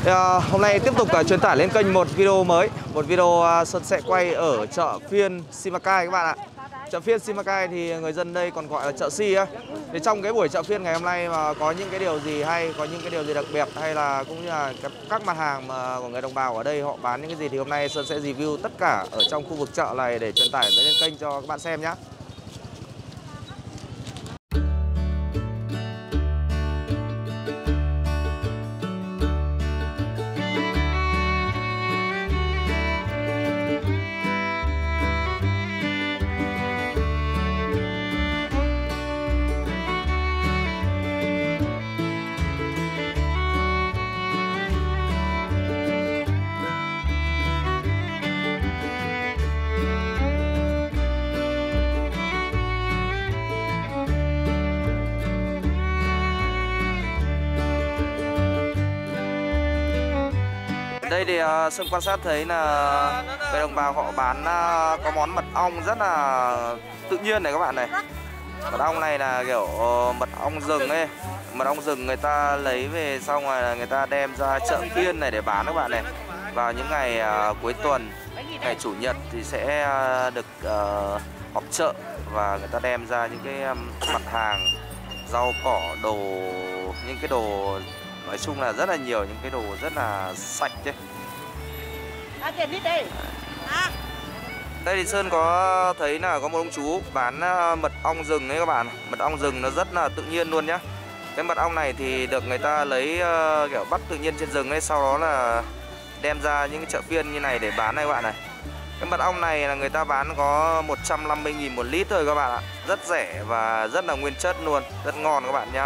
Hôm nay tiếp tục truyền tải lên kênh một video mới. Một video Sơn sẽ quay ở chợ phiên Simacai các bạn ạ. Chợ phiên Simacai thì người dân đây còn gọi là chợ Si á. Thì trong cái buổi chợ phiên ngày hôm nay mà có những cái điều gì hay, có những cái điều gì đặc biệt, hay là cũng như là các mặt hàng mà của người đồng bào ở đây họ bán những cái gì, thì hôm nay Sơn sẽ review tất cả ở trong khu vực chợ này để truyền tải lên kênh cho các bạn xem nhé. Đây thì Sơn quan sát thấy là người đồng bào họ bán có món mật ong rất là tự nhiên này các bạn này. Mật ong này là kiểu mật ong rừng ấy. Mật ong rừng người ta lấy về xong rồi là người ta đem ra chợ phiên này để bán các bạn này. Vào những ngày cuối tuần, ngày chủ nhật thì sẽ được họp chợ và người ta đem ra những cái mặt hàng rau cỏ, đồ, những cái đồ nói chung là rất là nhiều, những cái đồ rất là sạch đấy. Đây thì Sơn có thấy là có một ông chú bán mật ong rừng đấy các bạn. Mật ong rừng nó rất là tự nhiên luôn nhá. Cái mật ong này thì được người ta lấy kiểu bắt tự nhiên trên rừng ấy, sau đó là đem ra những cái chợ phiên như này để bán này các bạn này. Cái mật ong này là người ta bán có 150.000 một lít thôi các bạn ạ. Rất rẻ và rất là nguyên chất luôn, rất ngon các bạn nhá.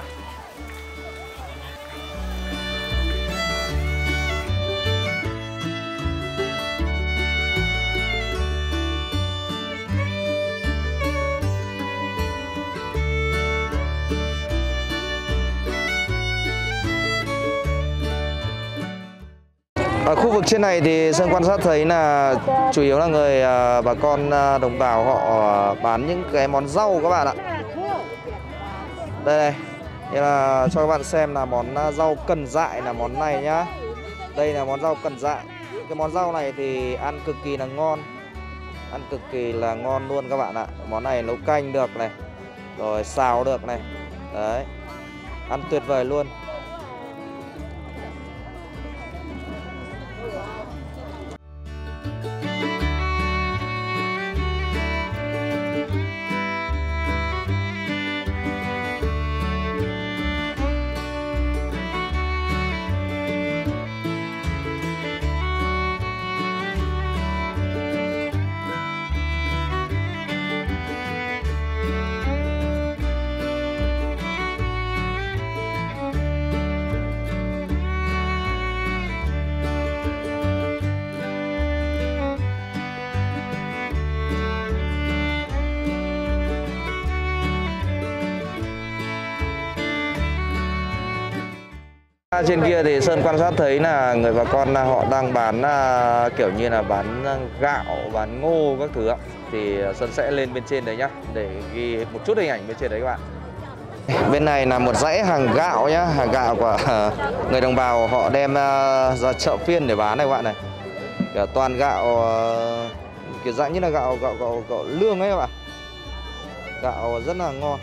Ở khu vực trên này thì Sơn quan sát thấy là chủ yếu là người bà con đồng bào họ bán những cái món rau các bạn ạ. Đây này, như là cho các bạn xem là món rau cần dại là món này nhá. Đây là món rau cần dại. Cái món rau này thì ăn cực kỳ là ngon. Ăn cực kỳ là ngon luôn các bạn ạ. Món này nấu canh được này, rồi xào được này. Đấy, ăn tuyệt vời luôn. Trên kia thì Sơn quan sát thấy là người bà con họ đang bán kiểu như là bán gạo, bán ngô các thứ ạ. Thì Sơn sẽ lên bên trên đấy nhá, để ghi một chút hình ảnh bên trên đấy các bạn. Bên này là một dãy hàng gạo nhá, hàng gạo của người đồng bào họ đem ra chợ phiên để bán này các bạn này. Kiểu toàn gạo kiểu dạng như là gạo lương ấy các bạn. Gạo rất là ngon.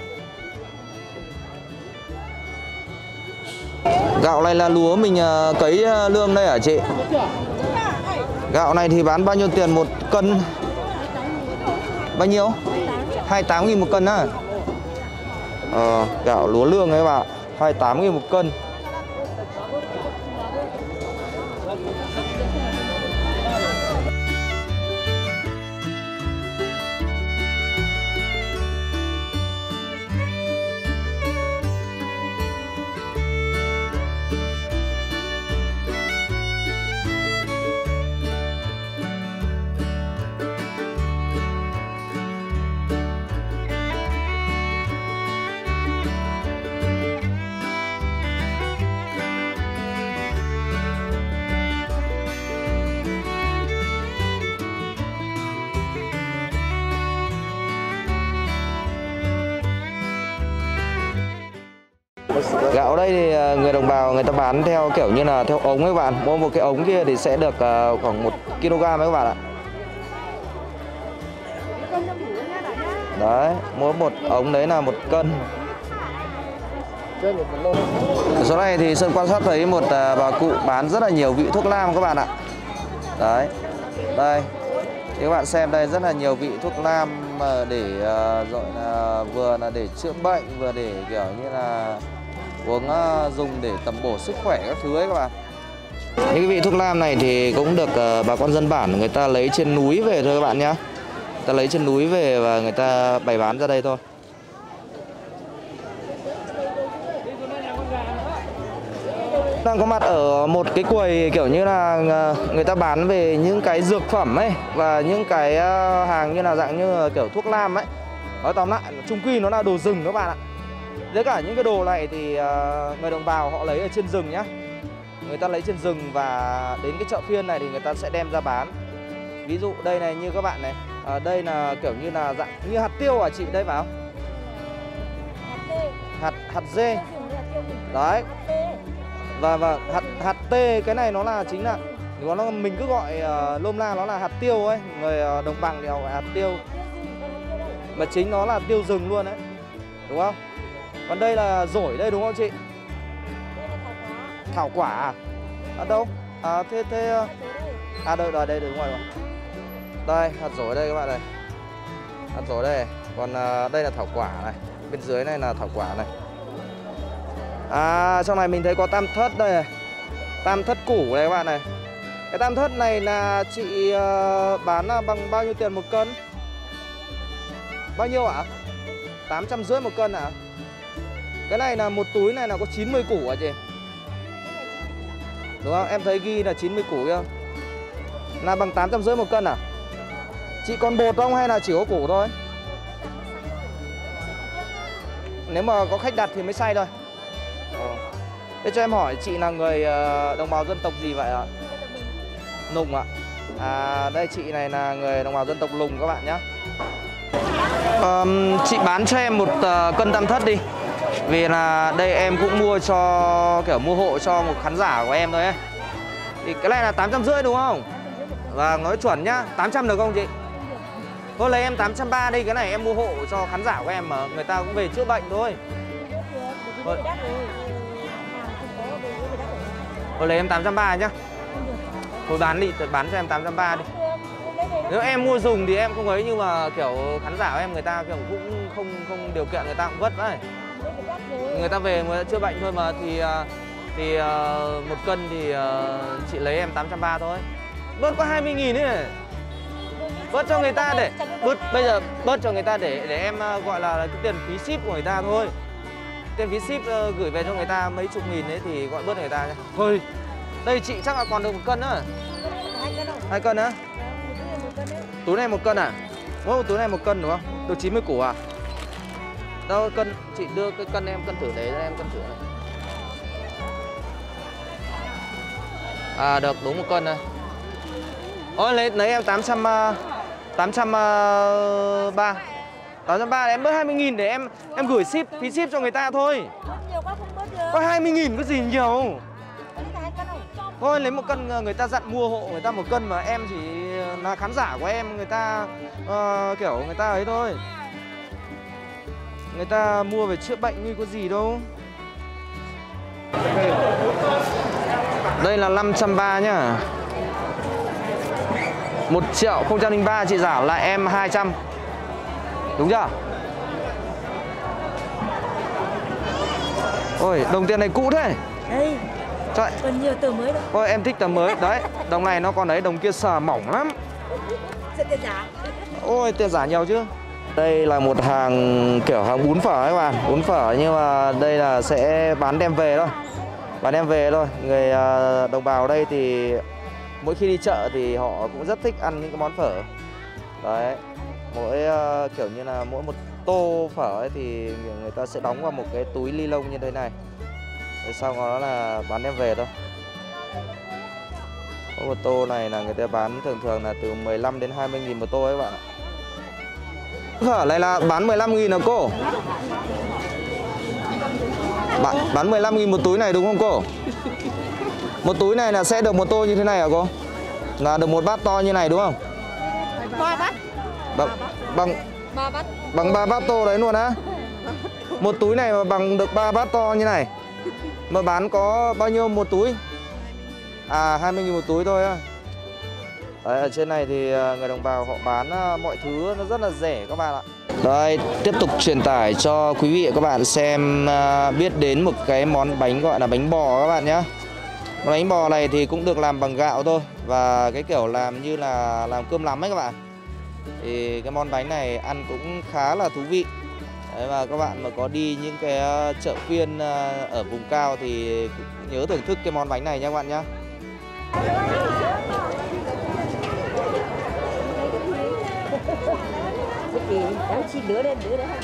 Gạo này là lúa mình cấy lương đây hả chị? Gạo này thì bán bao nhiêu tiền một cân? Bao nhiêu? 28.000 một cân á. Gạo lúa lương ấy bạn, 28.000 một cân. Gạo đây thì người đồng bào người ta bán theo kiểu như là theo ống ấy các bạn. Mỗi một cái ống kia thì sẽ được khoảng 1 kg ấy các bạn ạ. Đấy, mỗi một ống đấy là 1 cân. Ở số này thì Sơn quan sát thấy một bà cụ bán rất là nhiều vị thuốc nam các bạn ạ. Đấy, đây thì các bạn xem đây, rất là nhiều vị thuốc nam để gọi là vừa là để chữa bệnh, vừa để kiểu như là uống dùng để tầm bổ sức khỏe các thứ ấy các bạn. Những cái vị thuốc nam này thì cũng được bà con dân bản người ta lấy trên núi về thôi các bạn nhá. Người ta lấy trên núi về và người ta bày bán ra đây thôi. Đang có mặt ở một cái quầy kiểu như là người ta bán về những cái dược phẩm ấy và những cái hàng như là dạng như kiểu thuốc nam ấy. Nói tóm lại chung quy nó là đồ rừng các bạn ạ. Với cả những cái đồ này thì người đồng bào họ lấy ở trên rừng nhá. Người ta lấy trên rừng và đến cái chợ phiên này thì người ta sẽ đem ra bán. Ví dụ đây này, như các bạn này, đây là kiểu như là dạng như hạt tiêu à chị, đây phải không? Hạt dê. Đấy. Và hạt tê, cái này nó là chính là mình cứ gọi lôm la nó là hạt tiêu ấy, người đồng bằng thì họ gọi hạt tiêu. Mà chính nó là tiêu rừng luôn đấy. Đúng không? Còn đây là dổi đây đúng không chị? Thảo quả à? Ở đâu? Đây đúng rồi. Đây, hạt dổi đây các bạn này. Hạt dổi đây. Còn đây là thảo quả này. Bên dưới này là thảo quả này. Trong này mình thấy có tam thất đây này. Tam thất củ này các bạn này. Cái tam thất này là chị bán bằng bao nhiêu tiền một cân? Bao nhiêu ạ? 850 một cân ạ? Cái này là một túi này là có 90 củ à chị? Đúng không? Em thấy ghi là 90 củ kia. Là bằng 850 một cân à? Chị còn bột không hay là chỉ có củ thôi? Nếu mà có khách đặt thì mới xay thôi. Thế cho em hỏi chị là người đồng bào dân tộc gì vậy ạ? Nùng ạ. Đây chị này là người đồng bào dân tộc Lùng các bạn nhé. Chị bán cho em một cân tam thất đi. Vì là đây em cũng mua cho kiểu mua hộ cho một khán giả của em thôi ấy. Thì cái này là 850 đúng không? Và nói chuẩn nhá, 800 được không chị? Thôi lấy em 830 đi, cái này em mua hộ cho khán giả của em mà người ta cũng về chữa bệnh thôi. Thôi lấy em 830 nhá. Thôi bán đi, bán cho em 830 đi. Nếu em mua dùng thì em không ấy, nhưng mà kiểu khán giả của em người ta kiểu cũng không điều kiện, người ta cũng vất đấy. Người ta về người ta chữa bệnh thôi mà, thì một cân thì chị lấy em 830 thôi. Bớt có 20.000 ấy. Bớt cho người ta để bây giờ bớt cho người ta để em gọi là cái tiền phí ship của người ta thôi. Tiền phí ship gửi về cho người ta mấy chục nghìn đấy thì gọi bớt người ta nhé. Thôi, đây chị chắc là còn được 1 cân nữa. 2 cân nữa. Túi này 1 cân à? Mỗi một túi này 1 cân đúng không? Được 90 củ à? Đâu cân, chị đưa cái cân em cân thử đấy, em cân thử này. Được đúng 1 cân này. Ôi lấy em 830. 830 em bớt 20.000 để em gửi ship, phí ship cho người ta thôi. Có 20.000 có gì nhiều. Thôi lấy 1 cân, người ta dặn mua hộ người ta 1 cân mà em chỉ là khán giả của em, người ta kiểu người ta ấy thôi. Người ta mua về chữa bệnh như có gì đâu. Đây là 530 nhá. 1.003.000 chị giảm lại em 200. Đúng chưa? Ôi, đồng tiền này cũ thế. Đây. Trời. Còn nhiều tờ mới đâu. Ôi, em thích tờ mới. Đấy, đồng này nó còn đấy, đồng kia sờ mỏng lắm. Sẽ tiền giả. Ôi, tiền giả nhiều chứ. Đây là một hàng kiểu hàng bún phở các bạn. Bún phở nhưng mà đây là sẽ bán đem về thôi. Bán đem về thôi. Người đồng bào ở đây thì mỗi khi đi chợ thì họ cũng rất thích ăn những cái món phở. Đấy. Mỗi kiểu như là mỗi một tô phở ấy thì người ta sẽ đóng vào một cái túi ni lông như thế này. Rồi sau đó là bán đem về thôi. Một tô này là người ta bán thường là từ 15 đến 20.000 một tô ấy các bạn ạ. Phở này là bán 15.000 hả cô? Bán 15.000 một túi này đúng không cô? Một túi này là sẽ được một tô như thế này hả cô? Là được một bát to như này đúng không? 3 bát. Bằng 3 bát tô đấy luôn á. Một túi này mà bằng được 3 bát to như này. Mà bán có bao nhiêu một túi? À 20.000 một túi thôi á. Đấy, ở trên này thì người đồng bào họ bán mọi thứ nó rất là rẻ các bạn ạ. Đây, tiếp tục truyền tải cho quý vị và các bạn xem biết đến một cái món bánh gọi là bánh bò các bạn nhé. Bánh bò này thì cũng được làm bằng gạo thôi. Và cái kiểu làm như là làm cơm nắm ấy các bạn. Thì cái món bánh này ăn cũng khá là thú vị. Đấy, và các bạn mà có đi những cái chợ phiên ở vùng cao thì cũng nhớ thưởng thức cái món bánh này nha các bạn nhé. Chị đứa lên đứa đấy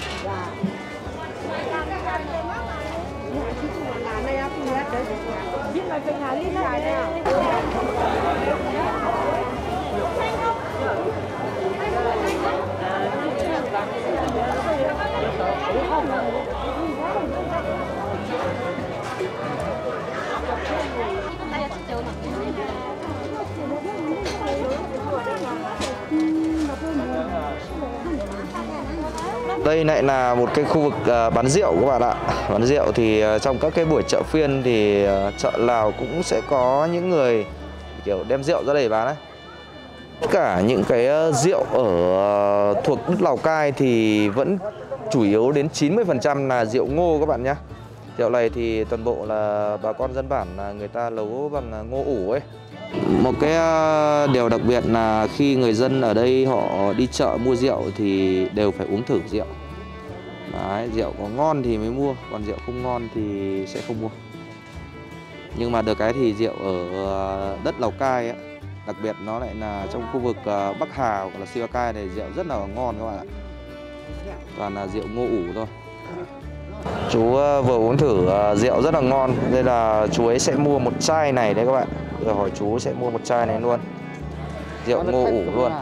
Đây lại là một cái khu vực bán rượu các bạn ạ. Bán rượu thì trong các cái buổi chợ phiên thì chợ nào cũng sẽ có những người kiểu đem rượu ra đây để bán đấy. Tất cả những cái rượu ở thuộc đất Lào Cai thì vẫn chủ yếu đến 90% là rượu ngô các bạn nhé. Rượu này thì toàn bộ là bà con dân bản là người ta nấu bằng ngô ủ ấy. Một cái điều đặc biệt là khi người dân ở đây họ đi chợ mua rượu thì đều phải uống thử rượu. Đấy, rượu có ngon thì mới mua, còn rượu không ngon thì sẽ không mua. Nhưng mà được cái thì rượu ở đất Lào Cai ấy, đặc biệt nó lại là trong khu vực Bắc Hà hoặc là Simacai này rượu rất là ngon các bạn ạ. Toàn là rượu ngô ủ thôi. Chú vừa uống thử rượu rất là ngon, nên là chú ấy sẽ mua một chai này đấy các bạn. Rồi hỏi chú sẽ mua một chai này luôn. Rượu ngô ủ luôn.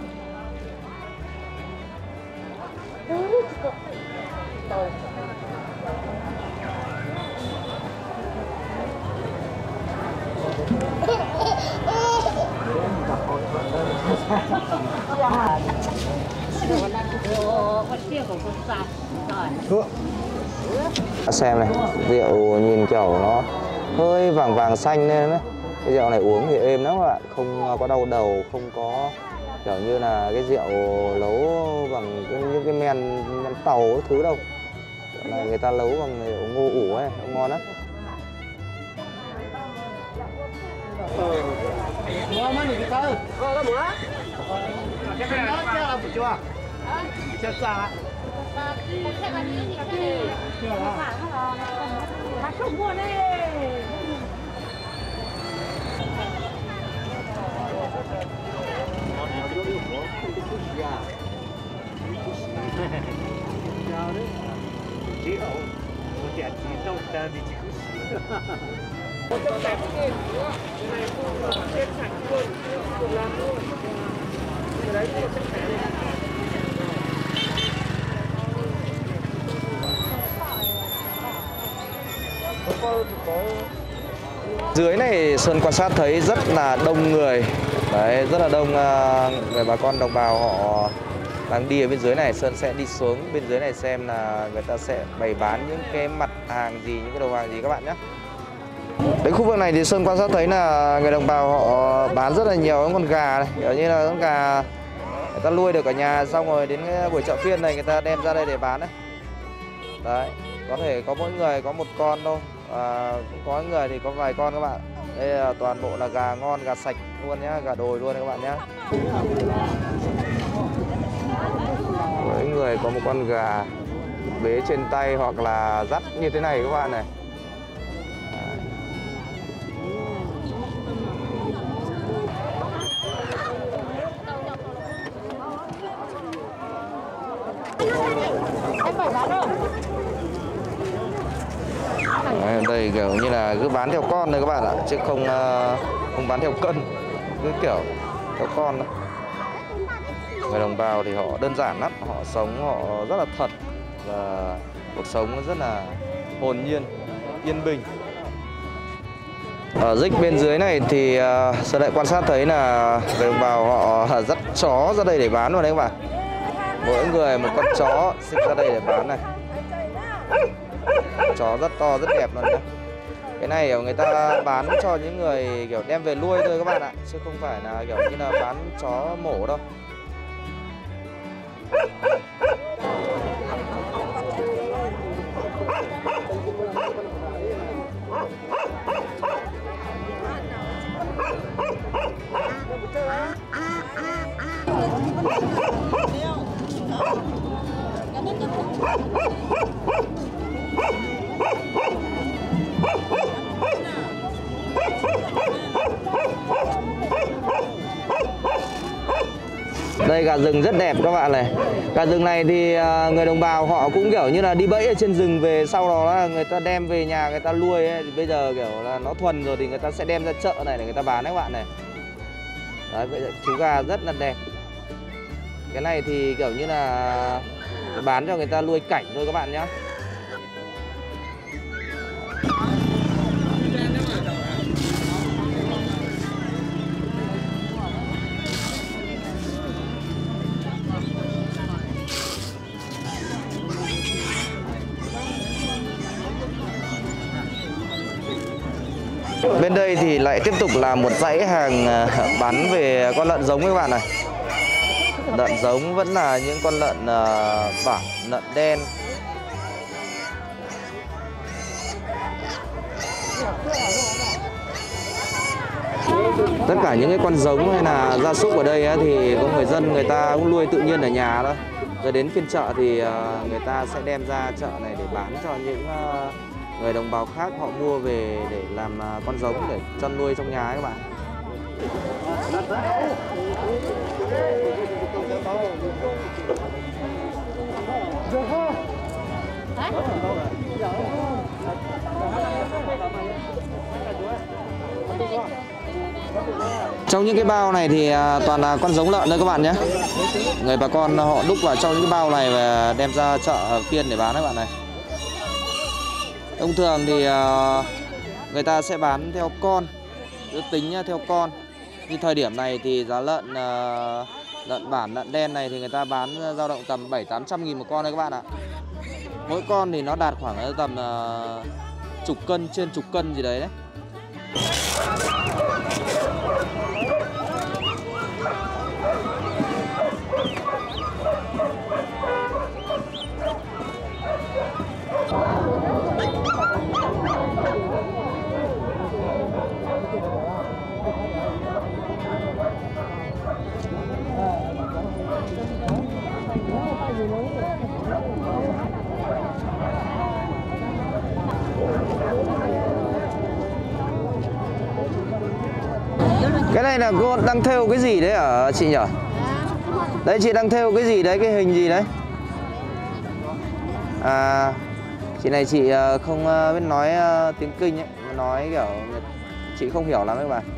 Xem này, rượu nhìn kiểu nó hơi vàng vàng xanh lên đấy. Cái rượu này uống thì êm lắm các bạn, không có đau đầu, không có kiểu như là cái rượu nấu bằng những cái men tàu cái thứ đâu. Rượu này người ta nấu bằng rượu ngô ủ ấy, ngon lắm. Dưới này Sơn quan sát thấy rất là đông người. Đấy, rất là đông người bà con đồng bào họ đang đi ở bên dưới này. Sơn sẽ đi xuống bên dưới này xem là người ta sẽ bày bán những cái mặt hàng gì, những cái đồ hàng gì các bạn nhé. Đến khu vực này thì Sơn quan sát thấy là người đồng bào họ bán rất là nhiều những con gà này, kiểu như là con gà người ta nuôi được ở nhà, xong rồi đến cái buổi chợ phiên này người ta đem ra đây để bán đấy. Đấy, có thể có mỗi người có một con thôi, cũng có người thì có vài con các bạn. Đây là toàn bộ là gà ngon, gà sạch luôn nhá, gà đồi luôn các bạn nhá. Mỗi người có một con gà bế trên tay hoặc là dắt như thế này các bạn này. Đấy, đây kiểu như là cứ bán theo con thôi các bạn ạ, chứ không bán theo cân, cứ kiểu theo con thôi. Người đồng bào thì họ đơn giản lắm, họ sống họ rất là thật và cuộc sống rất là hồn nhiên. Yên Bình. Ở dích bên dưới này thì Sơn lại quan sát thấy là người đồng bào họ dắt chó ra đây để bán luôn đấy các bạn. Mỗi người một con chó xích ra đây để bán này. Chó rất to, rất đẹp luôn nhé. Cái này người ta bán cho những người kiểu đem về nuôi thôi các bạn ạ, chứ không phải là kiểu như là bán chó mổ đâu. Đây gà rừng rất đẹp các bạn này. Gà rừng này thì người đồng bào họ cũng kiểu như là đi bẫy ở trên rừng về, sau đó là người ta đem về nhà người ta nuôi ấy. Thì bây giờ kiểu là nó thuần rồi thì người ta sẽ đem ra chợ này để người ta bán đấy các bạn này. Đấy, vậy chú gà rất là đẹp. Cái này thì kiểu như là bán cho người ta nuôi cảnh thôi các bạn nhé. Bên đây thì lại tiếp tục là một dãy hàng bán về con lợn giống các bạn này. Lợn giống vẫn là những con lợn bản, lợn đen. Tất cả những cái con giống hay là gia súc ở đây ấy, thì có người dân người ta cũng nuôi tự nhiên ở nhà đó. Rồi đến phiên chợ thì người ta sẽ đem ra chợ này để bán cho những người đồng bào khác họ mua về để làm con giống để chăn nuôi trong nhà các bạn. Trong những cái bao này thì toàn là con giống lợn thôi các bạn nhé. Người bà con họ đúc vào trong những cái bao này và đem ra chợ phiên để bán các bạn này. Thông thường thì người ta sẽ bán theo con, tính theo con. Như thời điểm này thì giá lợn lợn bản, lợn đen này thì người ta bán dao động tầm 700-800 nghìn một con đấy các bạn ạ. Mỗi con thì nó đạt khoảng tầm chục cân, trên chục cân gì đấy đấy. Cái này là cô đang thêu cái gì đấy hả chị nhỉ? Đấy chị đang thêu cái gì đấy, cái hình gì đấy? À, chị này chị không biết nói tiếng Kinh ấy, nói kiểu chị không hiểu lắm các bạn.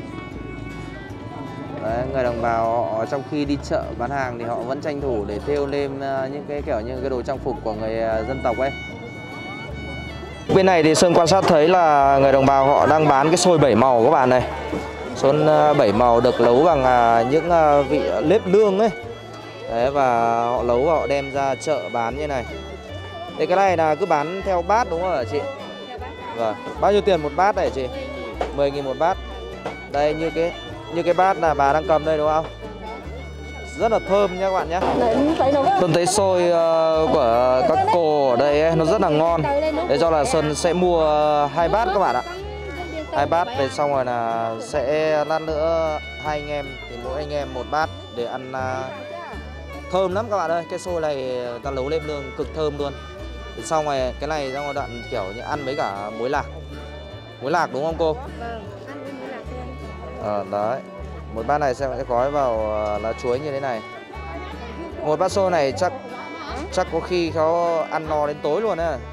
Đấy, người đồng bào họ trong khi đi chợ bán hàng thì họ vẫn tranh thủ để thêu lên những cái kiểu như cái đồ trang phục của người dân tộc ấy. Bên này thì Sơn quan sát thấy là người đồng bào họ đang bán cái xôi 7 màu các bạn này. Xôi 7 màu được nấu bằng những vị nếp nương ấy. Đấy, và họ nấu và họ đem ra chợ bán như này. Thế cái này là cứ bán theo bát đúng không hả chị? Vâng. Bao nhiêu tiền một bát này chị? 10.000 một bát. Đây như cái bát là bà đang cầm đây đúng không? Rất là thơm nha các bạn nhé. Sơn thấy xôi của các cô ở đây ấy, nó rất là ngon. Thế cho là Sơn sẽ mua 2 bát các bạn ạ. 2 bát về xong rồi là sẽ lát nữa 2 anh em thì mỗi anh em 1 bát để ăn thơm lắm các bạn ơi. Cái xôi này ta nấu lên nương cực thơm luôn. Thì xong rồi cái này xong rồi đoạn kiểu như ăn với cả muối lạc. Muối lạc đúng không cô? Vâng, ăn với muối lạc. Đấy. Một bát này sẽ gói vào lá chuối như thế này. Một bát xôi này chắc có khiเขาăn no đến tối luôn á.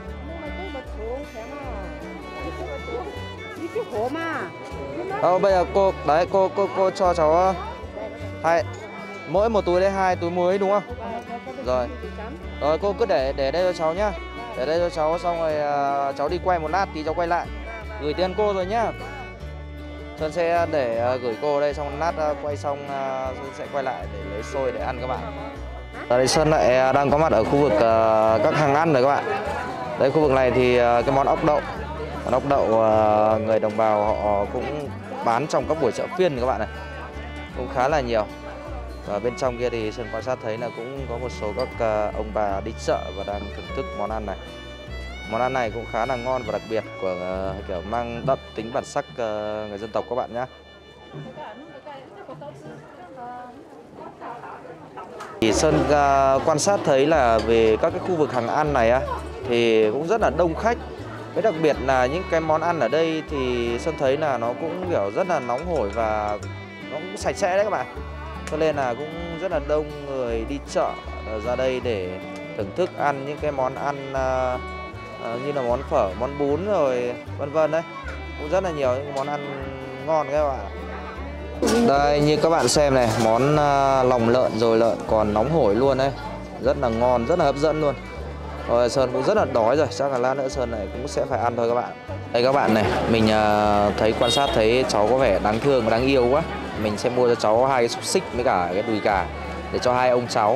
Bây giờ cô đấy cô cho cháu mỗi một túi đấy 2 túi muối đúng không? Rồi cô cứ để đây cho cháu nhá. Để đây cho cháu, xong rồi cháu đi quay một lát tí cháu quay lại. Gửi tiền cô rồi nhá. Sơn sẽ để gửi cô đây, xong lát quay xong Sơn sẽ quay lại để lấy xôi để ăn các bạn. Ở đây Sơn lại đang có mặt ở khu vực các hàng ăn rồi các bạn. Đây khu vực này thì cái món ốc đậu. Món ốc đậu người đồng bào họ cũng bán trong các buổi chợ phiên các bạn này. Cũng khá là nhiều. Và bên trong kia thì Sơn quan sát thấy là cũng có một số các ông bà đi chợ và đang thưởng thức món ăn này. Món ăn này cũng khá là ngon và đặc biệt, của kiểu mang đậm tính bản sắc người dân tộc các bạn nhé. Thì Sơn quan sát thấy là về các cái khu vực hàng ăn này á thì cũng rất là đông khách. Với đặc biệt là những cái món ăn ở đây thì Sơn thấy là nó cũng kiểu rất là nóng hổi và nó cũng sạch sẽ đấy các bạn. Cho nên là cũng rất là đông người đi chợ ra đây để thưởng thức ăn những cái món ăn như là món phở, món bún rồi vân vân đấy. Cũng rất là nhiều những món ăn ngon các bạn. Đây như các bạn xem này, món lòng lợn rồi lợn còn nóng hổi luôn đấy. Rất là ngon, rất là hấp dẫn luôn. Rồi Sơn cũng rất là đói rồi, chắc là lát nữa Sơn này cũng sẽ phải ăn thôi các bạn. Đây các bạn này, mình thấy quan sát thấy cháu có vẻ đáng thương và đáng yêu quá. Mình sẽ mua cho cháu 2 cái xúc xích với cả cái đùi gà để cho 2 ông cháu.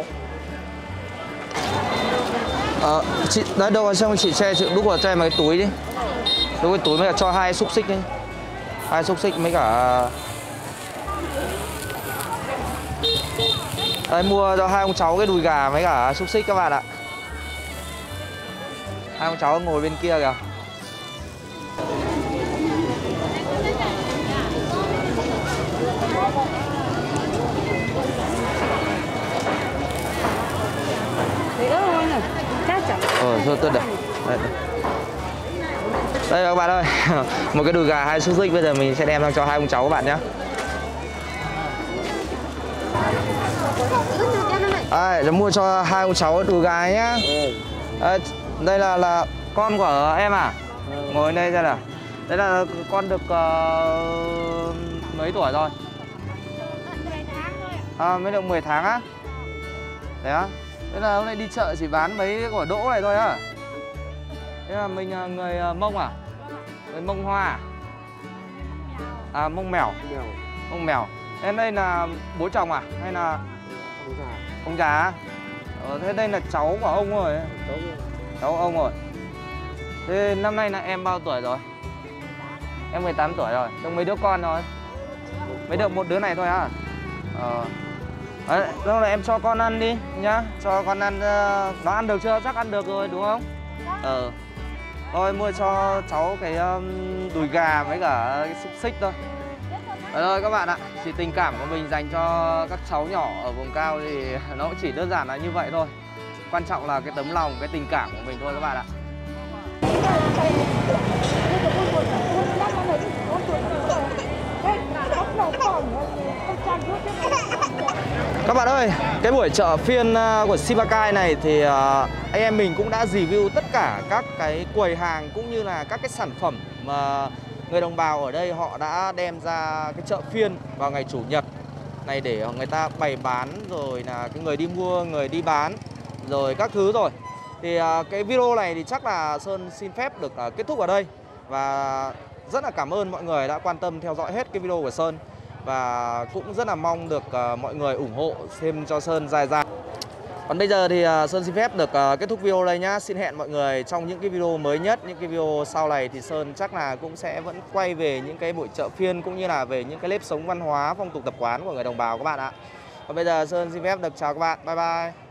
Chị đấy đâu xong chị che chị đút vào cho em cái túi đi. Đút cái túi với cả cho 2 xúc xích đi. 2 xúc xích với cả đây, mua cho 2 ông cháu cái đùi gà với cả xúc xích các bạn ạ. 2 ông cháu ngồi bên kia kìa. Thôi tôi để đây các bạn ơi. Một cái đùi gà 2 xúc xích bây giờ mình sẽ đem sang cho 2 ông cháu các bạn nhé. Đây, mua cho 2 ông cháu đùi gà nhá. Đây là con của em à? Ngồi đây ra nào. Đây là con được mấy tuổi rồi? Mới được 10 tháng á? Đấy á? Thế là hôm nay đi chợ chỉ bán mấy cái quả đỗ này thôi á? Thế là mình người Mông à? Người Mông Hoa à? Mông Mèo. Mông Mèo. Thế đây là bố chồng à? Hay là ông già á? Thế đây là cháu của ông rồi. Cháu ông rồi. Thế năm nay là em bao tuổi rồi? Em 18 tuổi rồi. Được mấy đứa con rồi? Mới được một đứa này thôi à? Đấy, lúc này em cho con ăn đi nhá. Cho con ăn, nó ăn được chưa? Chắc ăn được rồi đúng không? Thôi mua cho cháu cái đùi gà với cả cái xúc xích thôi. Đấy thôi các bạn ạ. Chỉ tình cảm của mình dành cho các cháu nhỏ ở vùng cao thì nó cũng chỉ đơn giản là như vậy thôi. Quan trọng là cái tấm lòng, cái tình cảm của mình thôi các bạn ạ. Các bạn ơi, cái buổi chợ phiên của Simacai này thì anh em mình cũng đã review tất cả các cái quầy hàng cũng như là các cái sản phẩm mà người đồng bào ở đây họ đã đem ra cái chợ phiên vào ngày Chủ nhật này để người ta bày bán, rồi là cái người đi mua, người đi bán rồi các thứ rồi. Thì cái video này thì chắc là Sơn xin phép được kết thúc ở đây. Và rất là cảm ơn mọi người đã quan tâm theo dõi hết cái video của Sơn. Và cũng rất là mong được mọi người ủng hộ thêm cho Sơn dài dài. Còn bây giờ thì Sơn xin phép được kết thúc video đây nhá. Xin hẹn mọi người trong những cái video mới nhất, những cái video sau này thì Sơn chắc là cũng sẽ vẫn quay về những cái buổi chợ phiên cũng như là về những cái nếp sống văn hóa, phong tục tập quán của người đồng bào các bạn ạ. Còn bây giờ Sơn xin phép được chào các bạn. Bye bye.